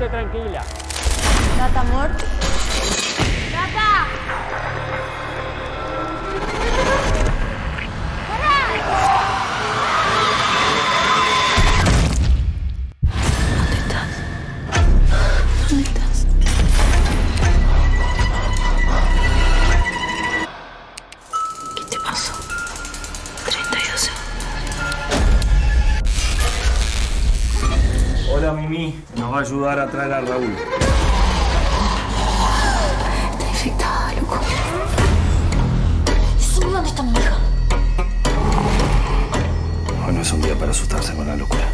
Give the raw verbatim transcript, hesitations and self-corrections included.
quédate tranquila. Tata, amor. ¡Tata! ¿Dónde estás? ¿Dónde estás? ¿Qué te pasó? treinta y dos segundos. Hola, Mimi. Nos va a ayudar a traer a Raúl. Está infectada, loco. ¿Dónde está mi hija? Hoy no es un día para asustarse con la locura.